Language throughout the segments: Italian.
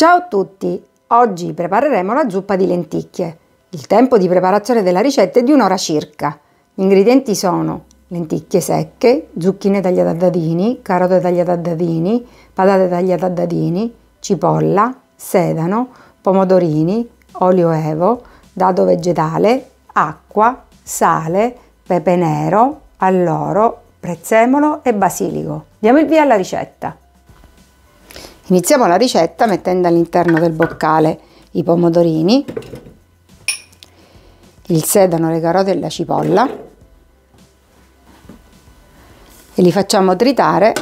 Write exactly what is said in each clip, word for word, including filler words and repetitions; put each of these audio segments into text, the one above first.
Ciao a tutti! Oggi prepareremo la zuppa di lenticchie. Il tempo di preparazione della ricetta è di un'ora circa. Gli ingredienti sono lenticchie secche, zucchine tagliate a dadini, carote tagliate a dadini, patate tagliate a dadini, cipolla, sedano, pomodorini, olio evo, dado vegetale, acqua, sale, pepe nero, alloro, prezzemolo e basilico. Diamo il via alla ricetta. Iniziamo la ricetta mettendo all'interno del boccale i pomodorini, il sedano, le carote e la cipolla e li facciamo tritare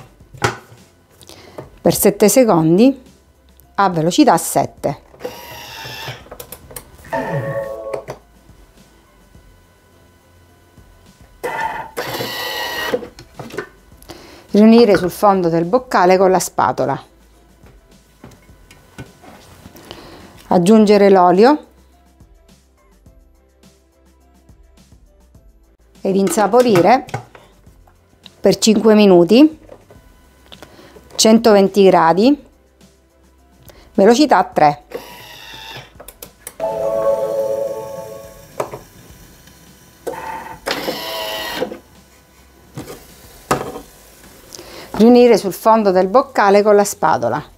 per sette secondi a velocità sette. Riunire sul fondo del boccale con la spatola. Aggiungere l'olio ed insaporire per cinque minuti, centoventi gradi, velocità tre. Riunire sul fondo del boccale con la spatola.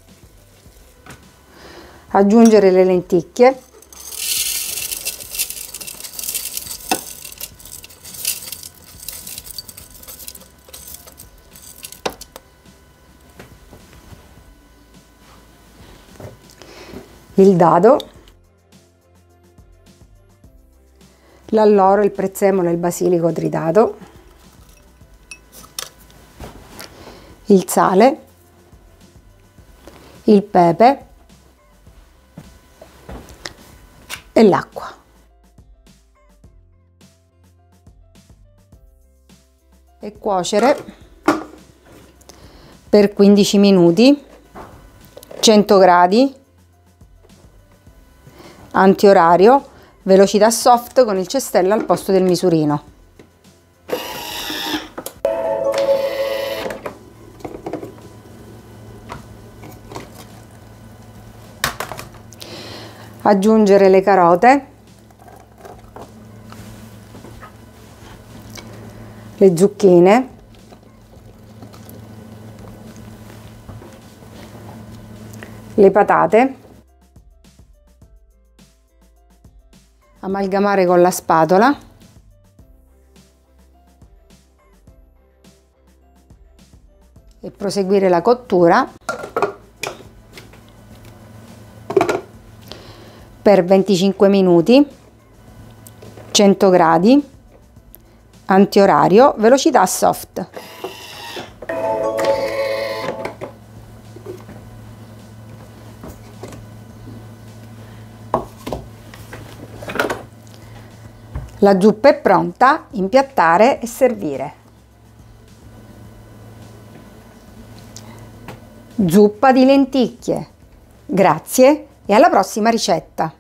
Aggiungere le lenticchie, il dado, l'alloro, il prezzemolo e il basilico tritato, il sale, il pepe e l'acqua. E cuocere per quindici minuti, cento gradi, antiorario, velocità soft con il cestello al posto del misurino. Aggiungere le carote, le zucchine, le patate, amalgamare con la spatola e proseguire la cottura per venticinque minuti, cento gradi, antiorario, velocità soft. La zuppa è pronta, impiattare e servire. Zuppa di lenticchie. Grazie e alla prossima ricetta!